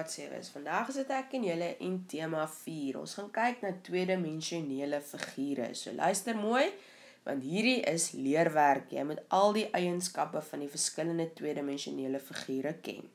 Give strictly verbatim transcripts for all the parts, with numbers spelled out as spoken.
graad sewe is. Vandag is dit ek en julle en tema vier. Ons gaan kyk na tweedimensionele figure. So luister mooi, want hierdie is leerwerk. Jy moet al die eienskappe van die verskillende tweedimensionele figure ken.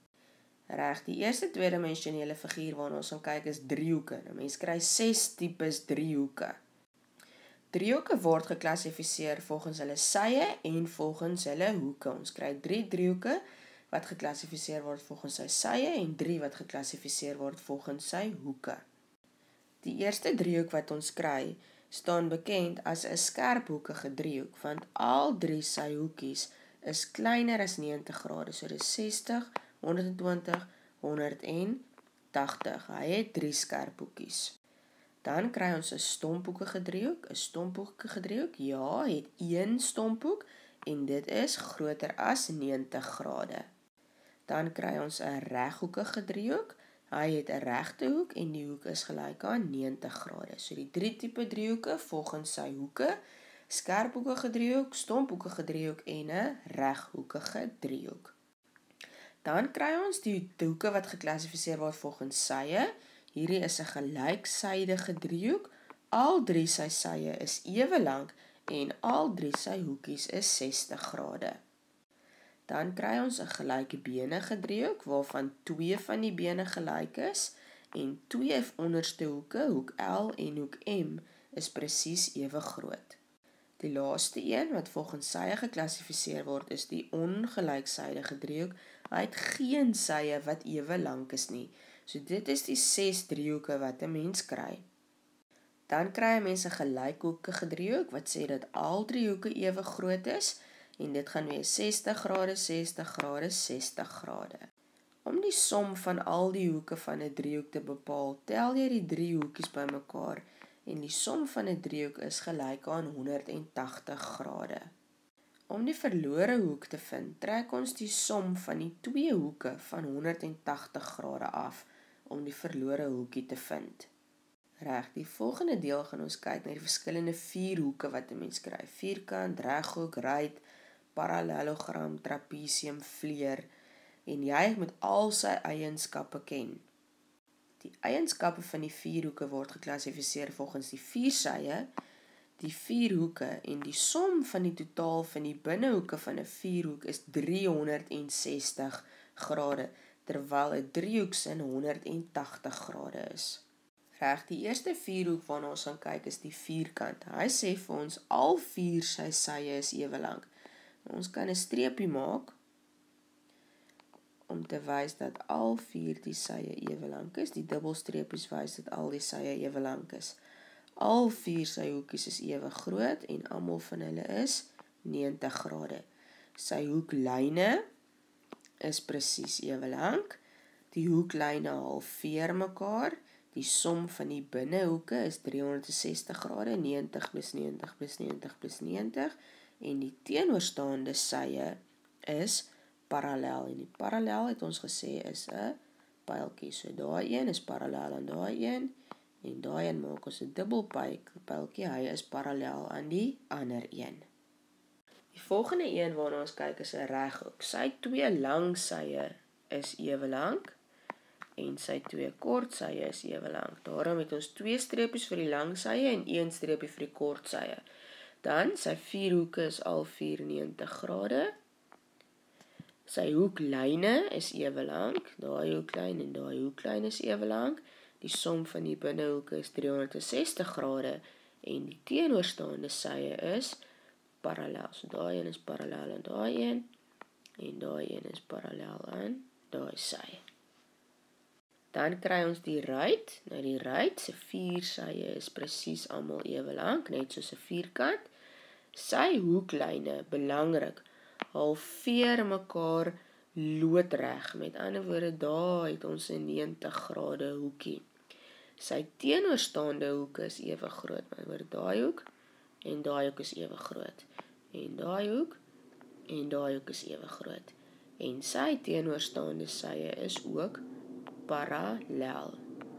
Reg, die eerste tweedimensionele figuur waarna ons gaan kyk is driehoeke. Nou, mens kry ses tipes driehoeke. Driehoeke word geklassifiseer volgens hulle sye en volgens hulle hoeke. Ons kry drie driehoeke wat geklassifiseer word volgens sy sye en drie wat geklassifiseer word volgens sy hoeke. Die eerste driehoek wat ons kry, staan bekend as 'n skerphoekige driehoek, want al drie sy hoekies is kleiner as negentig grade, so dis sestig, honderdtwintig, honderdtagtig. Hy het drie skerphoekies. Dan kry ons 'n stomphoekige driehoek. 'n Stomphoekige driehoek, ja, het een stomphoek en dit is groter as negentig grade. Dan kry ons 'n reghoekige driehoek. Hy het 'n regte hoek en die hoek is gelyk aan negentig grade. So die drie tipe driehoeke volgens sy hoeke: skerphoekige driehoek, stomphoekige driehoek en 'n reghoekige driehoek. Dan kry ons die hoeke wat geklassifiseer word volgens sye. Hierdie is 'n gelyksydige driehoek. Al drie sy sye is ewe lank en al drie sy hoekies is sestig grade. Dan kry ons 'n gelykbenige driehoek waarvan twee van die bene gelyk is en twee onderste hoeke, hoek L en hoek M, is presies ewe groot. Die laaste een wat volgens sye geklassifiseer word is die ongelyksydige driehoek. Hy het geen sye wat ewe lank is nie. So dit is die ses driehoeke wat 'n mens kry. Dan kry 'n mens 'n gelykhoekige driehoek wat sê dat al drie hoeke ewe groot is en dit gaan wees sestig grade, sestig grade, sestig grade. Om die som van al die hoeke van 'n driehoek te bepaal, tel jy die drie hoekies bymekaar en die som van 'n driehoek is gelyk aan honderdtagtig grade. Om die verlore hoek te vind, trek ons die som van die twee hoeke van honderdtagtig grade af om die verlore hoekie te vind. Reg, die volgende deel gaan ons kyk na die verskillende vier hoeke wat 'n mens kry. Vierkant, reghoek, ruit, parallelogram, trapesium, vleer, en jy moet al sy eienskappe ken. Die eienskappe van die vier hoeke word geklassifiseer volgens die vier sye, die vier hoeke en die som van die totaal van die binnehoeke van 'n vierhoek is driehonderdsestig grade, terwyl 'n driehoeksin honderdtagtig grade is. Reg, die eerste vierhoek waarna ons gaan kyk is die vierkant. Hy sê vir ons al vier sy sye is ewe lank. Ons kan 'n streepie maak om te wys dat al vier die sye ewe lank is. Die dubbelstreepies wys dat al die sye ewe lank is. Al vier sy hoekies is ewe groot en almal van hulle is negentig grade. Sy hoeklyne is presies ewe lank. Die hoeklyne halveer mekaar. Die som van die binnehoeke is driehonderdsestig grade, negentig plus negentig plus negentig plus negentig, en die teenoorstaande sye is parallel. En die parallel het ons gesê is 'n pyltjie. So daai een is parallel aan daai een, en daai een maak ons 'n dubbelpyltjie, hy is parallel aan die ander een. Die volgende een waarna ons kyk is 'n reghoek. Sy twee lang sye is ewe lank en sy twee kort sye is ewe lank. Daarom het ons twee streepies vir die lang sye en een streepie vir die kort sye. Dan sy vier hoeke is al negentig grade. Sy hoeklyne is ewe lank, daai hoeklyn en daai hoeklyn is ewe lank. Die som van die binnehoeke is driehonderdsestig grade en die teenoorstaande sye is parallel. So daai een is parallel aan daai een en daai een is parallel aan daai sy. Dan kry ons die ruit. Nou die ruit se vier sye is presies almal ewe lank, net soos 'n vierkant. Sy hoeklyne, belangrik, halveer mekaar loodreg. Met ander woorde, daar het ons 'n negentig grade hoekie. Sy teenoorstaande hoeke is ewe groot, met ander woorde daai hoek en daai hoek is ewe groot. En daai hoek en daai hoek is ewe groot. En sy teenoorstaande sye is ook parallel.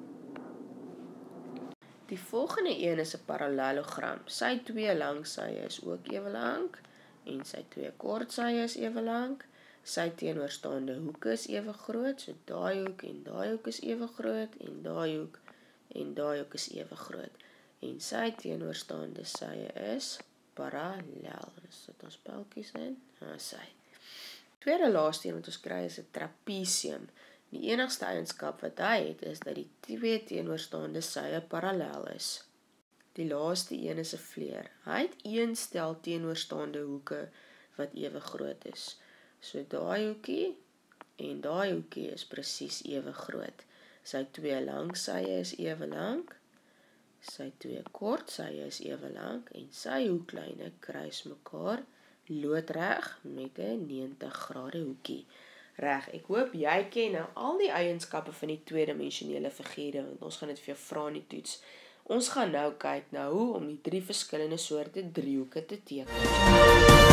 Die volgende een is 'n parallelogram. Sy twee lang sye is ook ewe lank en sy twee kort sye is ewe lank. Sy teenoorstaande hoeke is ewe groot, so daai hoek en daai hoek is ewe groot, en daai hoek en daai hoek is ewe groot. En sy teenoorstaande sye is parallel. Dus sit ons pyltjies in, en sy. Tweede laaste een wat ons kry is 'n trapesium. Die enigste eienskap wat hy het, is dat die twee teenoorstaande sye parallel is. Die laaste een is 'n vleer. Hy het een stel teenoorstaande hoeke wat ewe groot is. So daai hoekie en daai hoekie is presies ewe groot. Sy twee lang sye is ewe lank, sy twee kort sye is ewe lank, en sy hoeklyne kruis mekaar loodreg met 'n negentig grade hoekie. Reg, ek hoop jy ken nou al die eienskappe van die tweedimensionele figure, want ons gaan dit vir jou vra in die toets. Ons gaan nou kyk na hoe om die drie verskillende soorte driehoeke te teken.